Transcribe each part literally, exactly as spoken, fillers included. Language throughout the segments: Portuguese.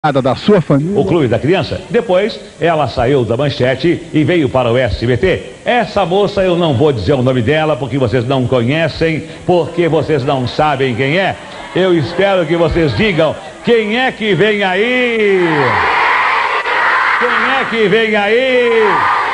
Da sua família. O Clube da Criança. Depois, ela saiu da Manchete e veio para o S B T. Essa moça, eu não vou dizer o nome dela, porque vocês não conhecem, porque vocês não sabem quem é. Eu espero que vocês digam quem é que vem aí. Quem é que vem aí?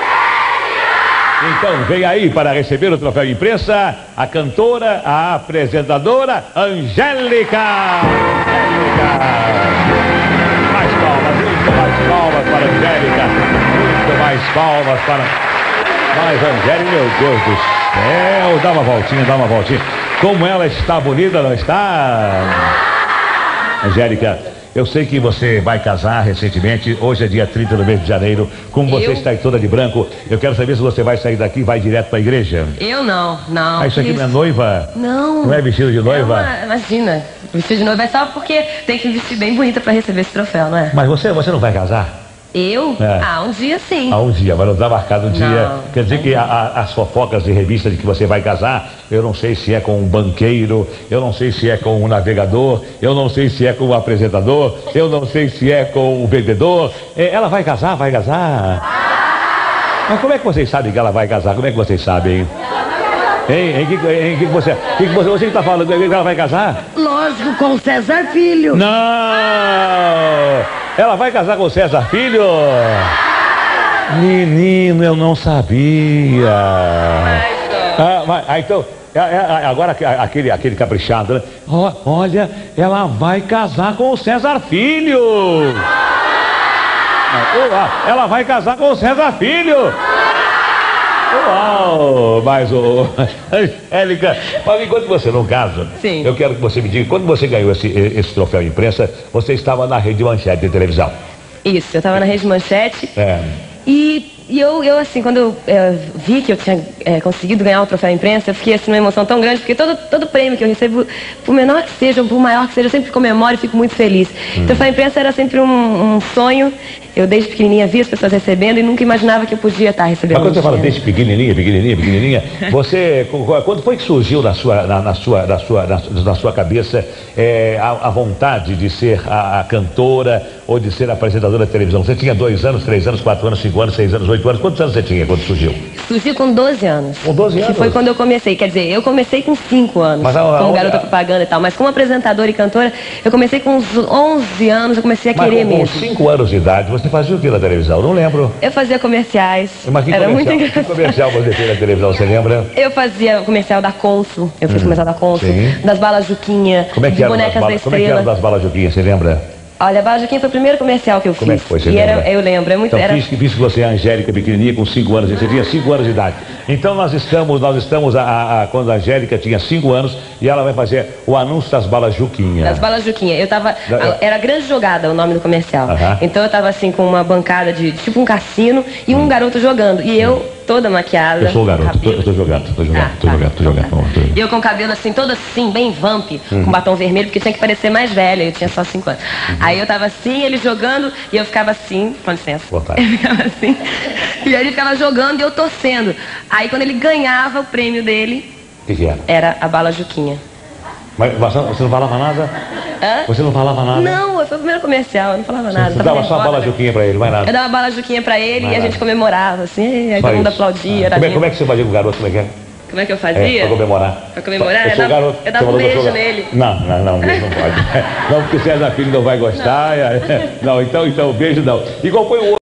Então, vem aí para receber o troféu de imprensa, a cantora, a apresentadora, Angélica. Angélica. Mais palmas, muito mais palmas para a Angélica. Muito mais palmas para... Mas, Angélica, meu Deus do céu, dá uma voltinha, dá uma voltinha. Como ela está bonita, não está? Angélica, eu sei que você vai casar recentemente, hoje é dia trinta do mês de janeiro, como você eu? está aí toda de branco, eu quero saber se você vai sair daqui e vai direto para a igreja. Eu não, não. Ah, isso aqui isso... não é noiva? Não. Não é vestido de noiva? É uma... Imagina, vestido de noiva é só porque tem que vestir bem bonita para receber esse troféu, não é? Mas você, você não vai casar? Eu? É. Ah, um dia sim. Ah, um dia, mas não está marcado um dia. Não. Quer dizer que a, a, as fofocas de revista de que você vai casar, eu não sei se é com um banqueiro, eu não sei se é com um navegador, eu não sei se é com um apresentador, eu não sei se é com um vendedor. É, ela vai casar, vai casar? Mas como é que vocês sabem que ela vai casar? Como é que vocês sabem, hein? Hein, hein, que, hein, que você, que você, você que está falando que ela vai casar? Lógico, com o César Filho. Não! Ela vai casar com o César Filho? Menino, eu não sabia. Ah, mas, ah, então, agora aquele, aquele caprichado, né? Olha, ela vai casar com o César Filho. Ela vai casar com o César Filho. Uau, mas o Angélica, mas enquanto você não casa, Sim. eu quero que você me diga, quando você ganhou esse, esse troféu de imprensa, você estava na Rede Manchete de televisão. Isso, eu estava na Rede Manchete. É. E, e eu, eu, assim, quando eu, eu vi que eu tinha é, conseguido ganhar o troféu imprensa, eu fiquei, assim, numa emoção tão grande, porque todo, todo prêmio que eu recebo, por menor que seja, por maior que seja, eu sempre comemoro e fico muito feliz. Hum. O troféu imprensa era sempre um, um sonho. Eu desde pequenininha vi as pessoas recebendo e nunca imaginava que eu podia estar recebendo. Mas quando você fala desde pequenininha, pequenininha, pequenininha, você, quando foi que surgiu na sua, na, na sua, na sua, na, na sua cabeça é, a, a vontade de ser a, a cantora ou de ser apresentadora de televisão? Você tinha dois anos, três anos, quatro anos, cinco anos, seis anos, oito anos? Quantos anos você tinha quando surgiu? Surgiu com doze anos. Com doze anos? Que foi quando eu comecei. Quer dizer, eu comecei com cinco anos, mas, a, a, como a, garota propaganda e tal. Mas como apresentadora e cantora, eu comecei com uns onze anos, eu comecei a mas querer com, mesmo. Com cinco anos de idade, você fazia o que na televisão? Eu não lembro. Eu fazia comerciais. Mas que era comercial? muito engraçado. Que comercial você fez na televisão, você lembra? Eu fazia o comercial da Consul. Eu fiz o hum, comercial da Consul. Sim. Das balas Juquinha. Como é que de era bonecas das balas, da Estrela. como é que era das balas Juquinha, você lembra? Olha, a Bala Juquinha foi o primeiro comercial que eu Como fiz. é que foi, você e lembra? era, eu lembro, é muito... Então, era... fiz, fiz que você é a Angélica pequenininha com cinco anos, você tinha cinco anos de idade. Então nós estamos, nós estamos a, a, a, quando a Angélica tinha cinco anos e ela vai fazer o anúncio das balas Juquinha. Das balas Juquinha. Eu tava, da, era Grande Jogada o nome do comercial. Uh-huh. Então eu tava assim com uma bancada de tipo um cassino e um hum. garoto jogando. E eu toda maquiada. Eu sou o garoto, tô, eu tô jogando, tô jogando, ah, tô, tá, jogando tô jogando, tô jogando. E eu com o cabelo assim, todo assim, bem vamp, uhum. com batom vermelho, porque tinha que parecer mais velha, eu tinha só cinco anos. Uhum. Aí eu tava assim, ele jogando, e eu ficava assim, com licença. Boa tarde. Eu ficava assim, e aí ele ficava jogando e eu torcendo. Aí quando ele ganhava o prêmio dele, que que era? Era a Bala Juquinha. Mas você não falava nada? Hã? Você não falava nada? Não, foi o primeiro comercial, eu não falava nada. Você dava só a Bala Juquinha pra ele, mais nada? Eu dava a Bala Juquinha pra ele mais e a gente nada. comemorava, assim, aí só todo mundo isso. aplaudia. Ah. Como, é, como é que você fazia com o garoto, como é que é? Como é que eu fazia? É, pra comemorar. Pra comemorar? Eu, Eu, sou dava, garoto, eu dava um beijo nele. Não, não, não, beijo não pode. Não, porque o César Filho não vai gostar. Não, não então, então, beijo não. E qual foi o